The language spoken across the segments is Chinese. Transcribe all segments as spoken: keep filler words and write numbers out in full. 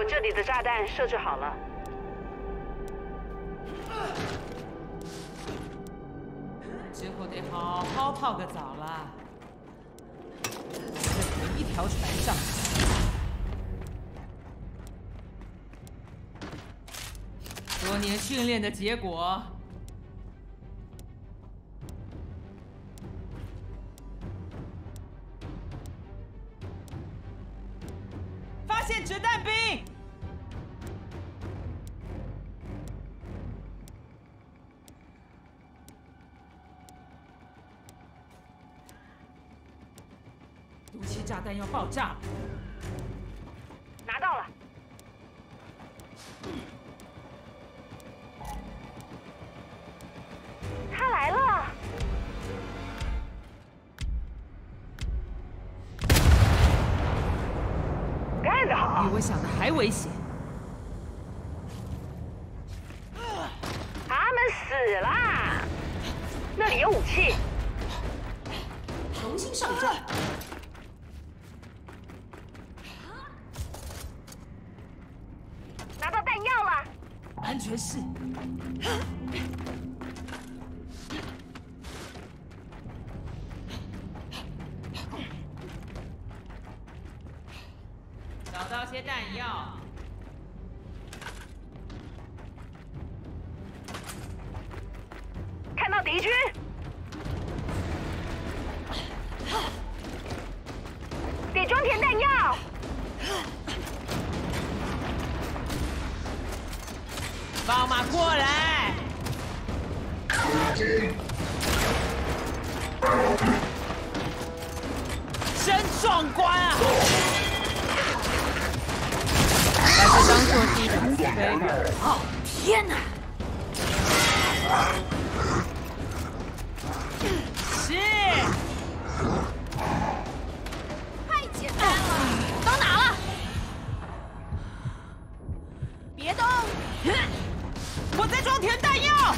这里的炸弹设置好了。 之后得好好泡个澡了。在同一条船上。多年训练的结果。 发现子弹兵！毒气炸弹要爆炸了！ 拿到了。他来了！干得好！ 比我想的还危险。 他们死啦！那里有武器。 重新上阵。 拿到弹药了， 安全室。找到些弹药。 看到敌军。给装填弹药。 放马过来！真壮观啊！把这当做是一场起飞吧。 哦，天哪！ 是。 太简单了，到哪了？别动！ 我在装填弹药，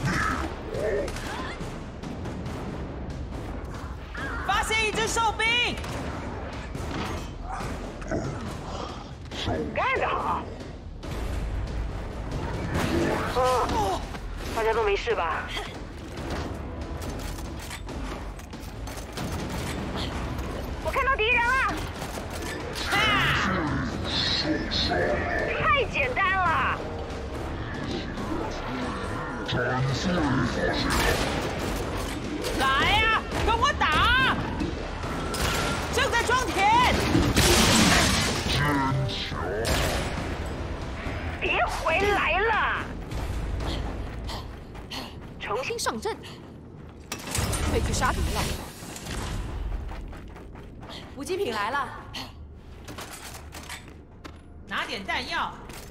发现一只兽兵， 干得好！哦，大家都没事吧？我看到敌人了！太简单了！ 来呀、啊，跟我打！正在装填。 别回来了！ 重新上阵，可以去杀敌了。补给品来了， 拿点弹药。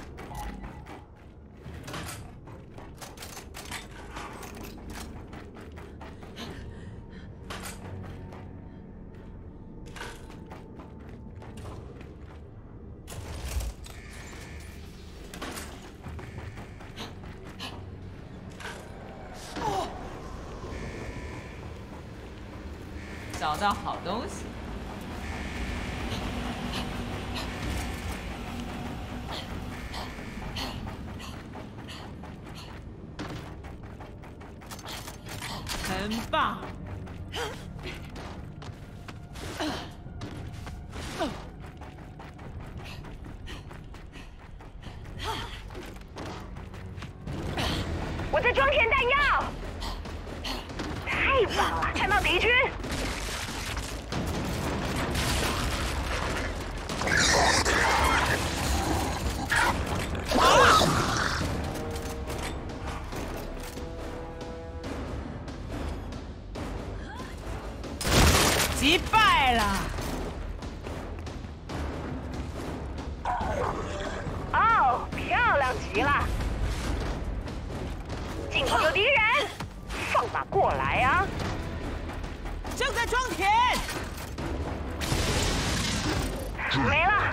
找到好东西，很棒。 我在装填弹药，太棒了！看到敌军。 击败了！ 哦，漂亮极了！尽头有敌人，放马过来啊！ 正在装填。 没了。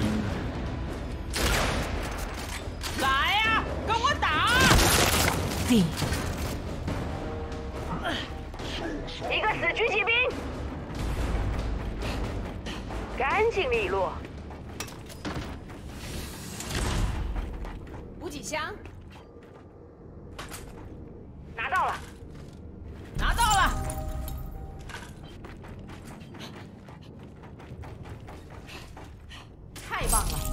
来呀、啊，跟我打！ 你。 一个死狙击兵，干净利落。 箱。 拿到了。 拿到了。 太棒了！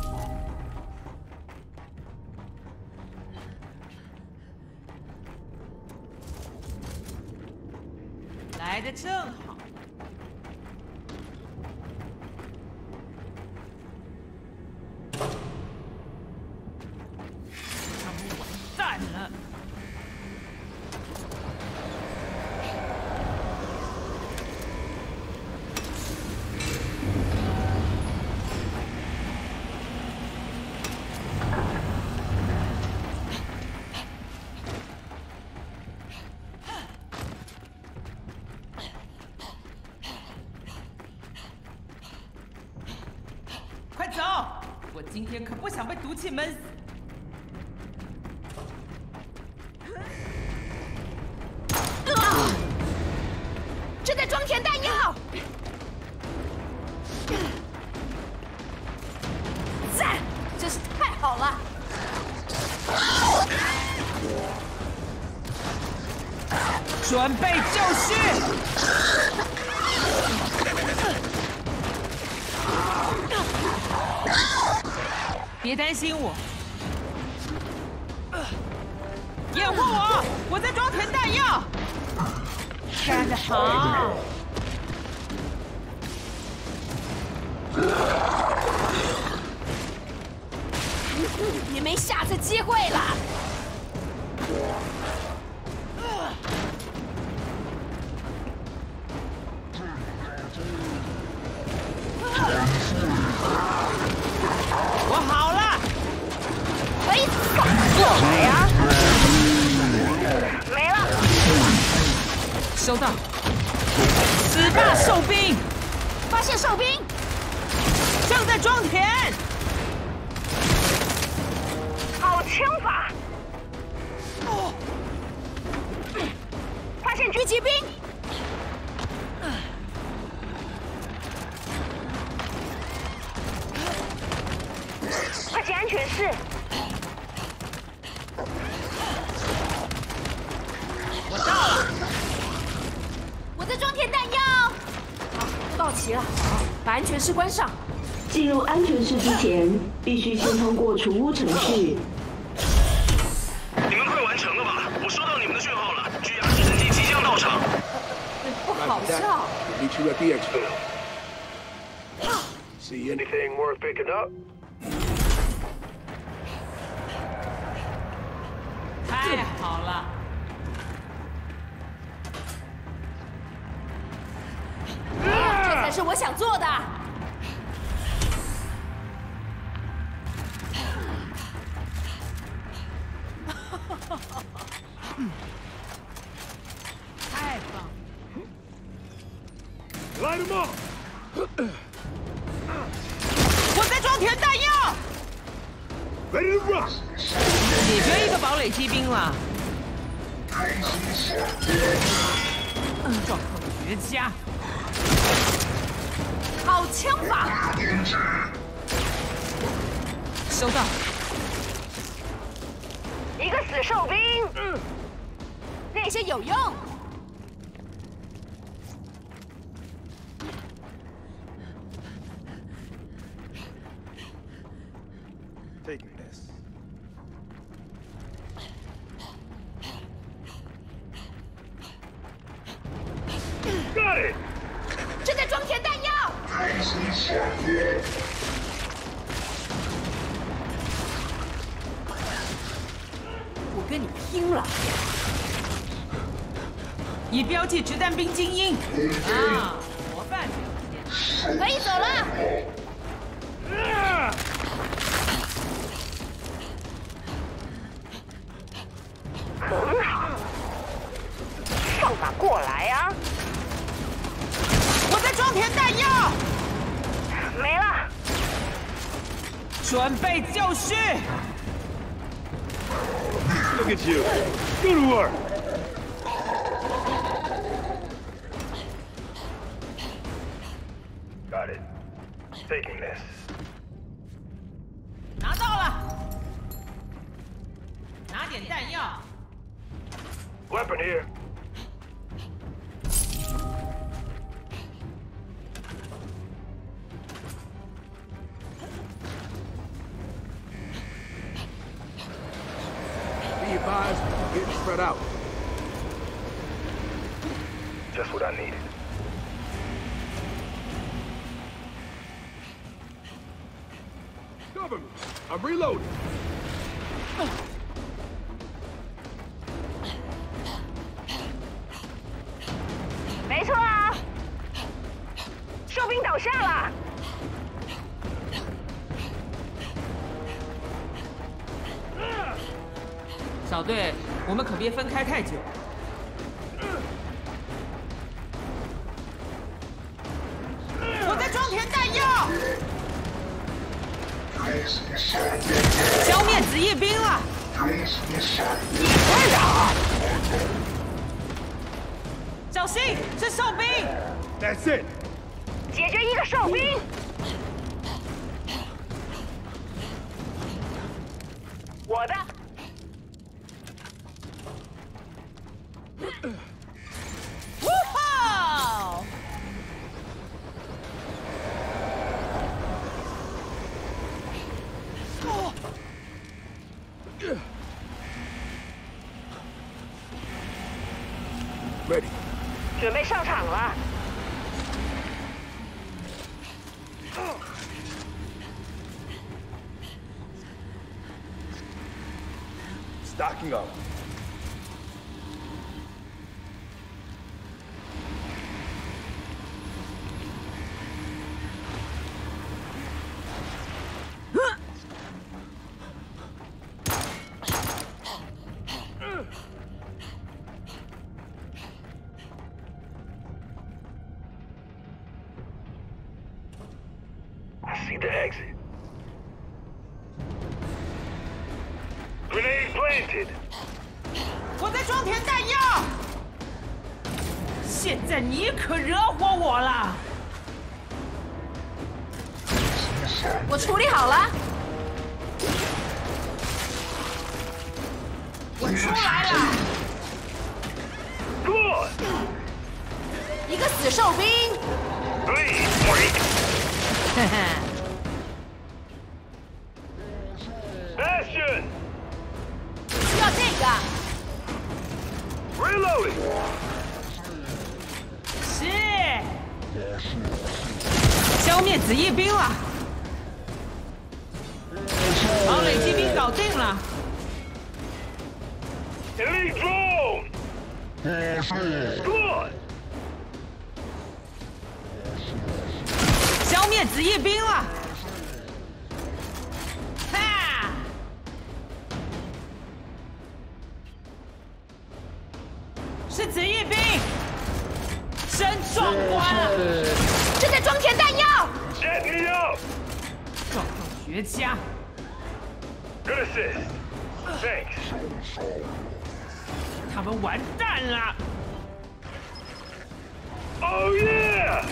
来的正好。他们完蛋了。 快走！我今天可不想被毒气闷死。 啊！正在装填弹药。赞！真是太好了。 准备就绪。 别担心我，掩护我！我在装填弹药。干得好！ 你没下次机会了。 我好了， 可以走过来呀！没了。 收到。十大兽兵， 发现兽兵， 正在装填。 好枪法！ 哦，发现狙击兵。 快进安全室！ 我到了。 我在装填弹药。好，到齐了，把安全室关上。 进入安全室之前，必须先通过储物程序。 你们快完成了吧？我收到你们的讯号了，巨亚直升机即将到场。 不好笑。 Meet you at the exfil. See anything worth picking up? 太好了！ 这才是我想做的。 太棒！ Light them up! 我在装填弹药。 Ready to rock! 解决一个堡垒机兵了。状况绝佳。 好枪法。 收到。 一个死兽兵。嗯， 那些有用。 Taking this. Got it! 正在装填弹药。我跟你拼了！ 已标记掷弹兵精英。啊，模范表现。 可以走了。 很好。放马过来呀！ 我在装填弹药。 没了。 准备就绪。 Look at you. Good work. Got it. Taking this. 拿到了。 点弹药。 Weapon here. Be advised, getting spread out. Just what I needed. Cover me. I'm reloading. 没错啊，哨兵倒下了。 小队，我们可别分开太久。我在装填弹药，消灭职业兵了。快打！小心，是哨兵。 That's it. 解决一个哨兵。我的。 Ready. 准备上场了。 Stocking up. I see the exit. Grenade planted. 我在装填弹药。现在你可惹火我了。 我处理好了。 我出来了。 Good. 一个死兽兵。 Please, break. 嘿嘿。 Bastion. 需要这个。 Reloading. 是。消灭职业兵了。堡垒机兵搞定了。 Elite drone. Good. 消灭职业兵了。哈！是职业兵，真壮观啊！ 正在装填弹药。 Set me up. 状况绝佳。 Good assist. Thanks. 他们完蛋了！ Oh yeah.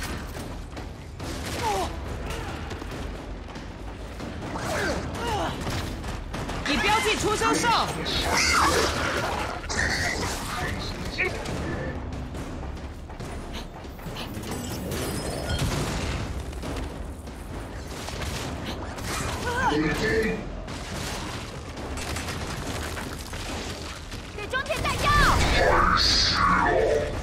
你标记出生兽。 给装填弹药。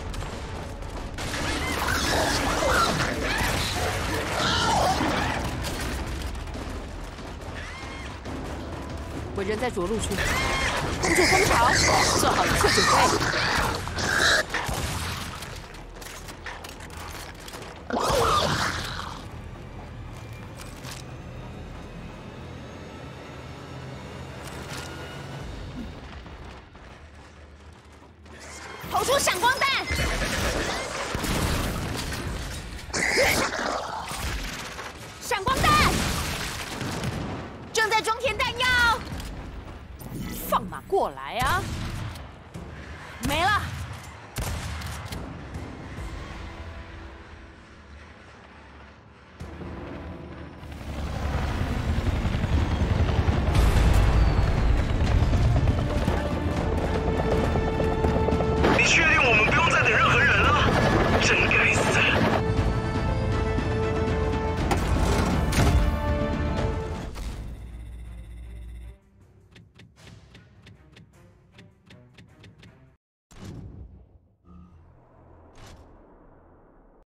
我人在着陆区，控制风潮，做好一切准备。投出闪光弹。